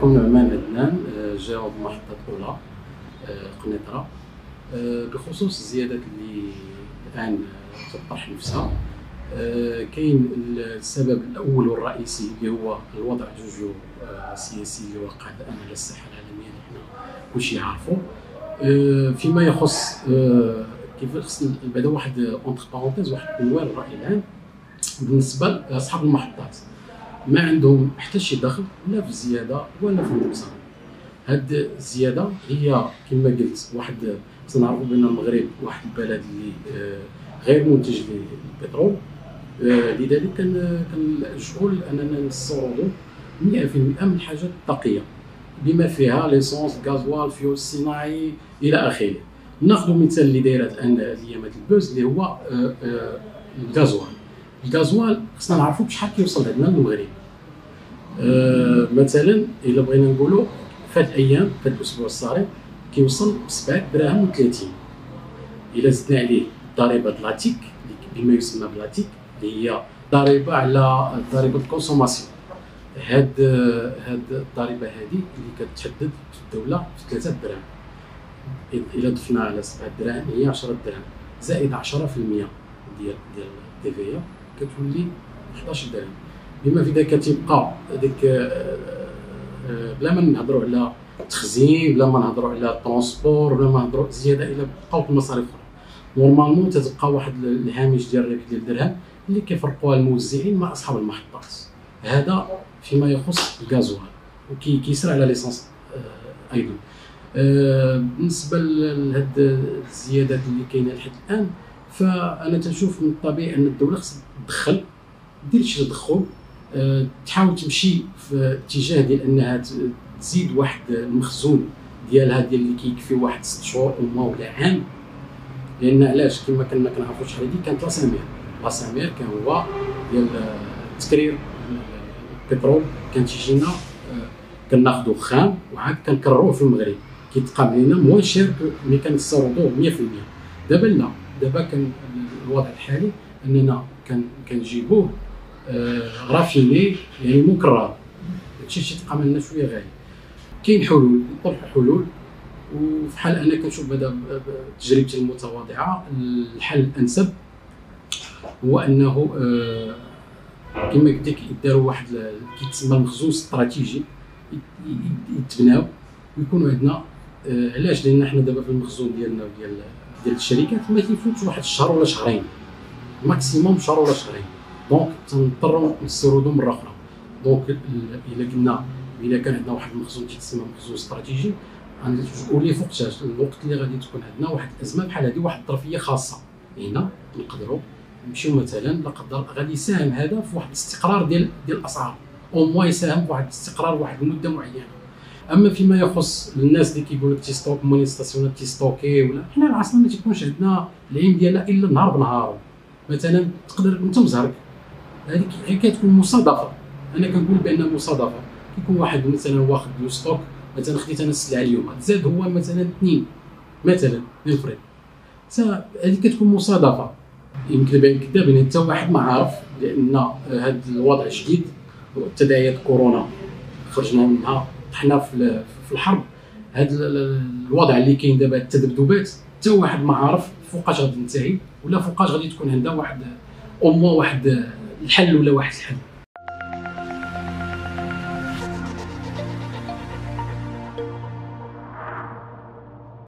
كون عمان عدنان جاوب محطة أولى قنيطرة بخصوص الزيادات اللي الآن تطرح نفسها. كاين السبب الأول والرئيسي اللي هو الوضع الجوجو السياسي اللي وقع الآن على الساحة العالمية اللي حنا كلشي عارفو. فيما يخص كيف خص بعدا واحد اونتر بارونتيز واحد عنوان الرأي العام بالنسبة لأصحاب المحطات، ما عندهم حتى شي دخل لا في الزيادة ولا في النقصان. هاد الزيادة هي كما قلت واحد تنعرفوا بأن المغرب واحد البلد اللي غير منتج للبترول، لذلك كنلجؤوا اننا نستوردوا 100% من الحاجات الطاقيه بما فيها ليسونس، غازوال، فيول الصناعي الى اخره. ناخذ مثال اللي دايره الان الايامات البوز اللي هو الغازوال. الغازوال خصنا نعرفوا بشحال كيوصل عندنا للمغرب. مثلا الا بغينا نقولوا في هاد الايام في هاد الاسبوع الصارم كيوصل ب 7 دراهم و30. الا زدنا عليه ضريبه لاتيك بما يسمى بلاتيك اللي هي ضريبه على ضريبه الكونسوماسيون، هاد الضريبه هذه اللي كتحدد في الدوله في 3 دراهم. الا ضفنا على 7 دراهم هي 10 دراهم زائد 10% ديال التيفيا كتولي 11 درهم. بما في ذلك كتبقى هذيك بلا ما نهضروا على التخزين، بلا ما نهضروا على الترونسبور، بلا ما نهضروا زياده الى بقاو المصاريف اخرى. نورمالمون تتبقى واحد الهامش ديال الربح ديال الدرهم اللي كيفرقوها الموزعين مع اصحاب المحطات. هذا فيما يخص الغازوال وكيسرع على ليسونس ايضا. بالنسبه لهاد الزيادات اللي كاينه لحد الان، فانا تنشوف من الطبيعي ان الدوله خصها تدخل، دير شي تدخل، تحاول تمشي في اتجاه ديال انها تزيد واحد المخزون ديالها ديال اللي كيكفي واحد 6 شهور او ولا عام. لان علاش كما كنا كنعرفوا شحال هذه كانت لاسامير كان هو ديال تكرير البترول، كان تيجينا كناخذوا خام وعاد كنكرروه في المغرب كيتقام لينا موان شير ملي كنستوردوه 100%. دابا لا، دابا كان الوضع الحالي اننا كنجيبوه غرافيني يعني مكرر، هادشي تيتقام لنا شويه غالي. كاين حلول، نطرحوا حلول، وفي حال انا كنشوف هذا تجربتي المتواضعه الحل الانسب هو انه كما قلت لك يداروا واحد كيتسمى المخزون الاستراتيجي يتبناو ويكونوا عندنا. علاش؟ لان حنا دابا في المخزون ديالنا ديال الشركات ما كيفوتش واحد الشهر ولا شهرين، ماكسيموم شهر ولا شهرين، دونك تنضطروا نستوردوا مره اخرى. دونك الا قلنا الا كان عندنا واحد المخزون تيتسمى مخزون استراتيجي، غنلجؤوا ليه في الوقت اللي غادي تكون عندنا واحد الازمه بحال هذه، واحد الظرفيه خاصه. هنا نقدروا نمشيو مثلا لا قدر غادي يساهم هذا في واحد الاستقرار ديال الاسعار، او موا يساهم في واحد الاستقرار واحد المده معينه. اما فيما يخص الناس اللي كيقول لك تيستوك مانيستاسيونات تيستوكي ولا، حنا العاصمه ما تيكونش عندنا العين ديالها الا نهار بنهار. مثلا تقدر انت مزهرك هذيك كتكون مصادفه، انا كنقول بان مصادفه كيكون واحد مثلا واخد لو ستوك، مثلا خديت انا السلعه اليوم زاد هو مثلا 2 مثلا نفرض، هذه كتكون مصادفه. يمكن بان كذابين حتى واحد ما عارف، لان هذا الوضع جديد وتداعيات كورونا خرجنا منها، حنا في الحرب. هذا الوضع اللي كاين دابا التذبذبات حتى واحد ما عارف فوقاش غادي تنتهي ولا فوقاش غادي تكون عندها واحد واحد الحل ولا واحد الحل.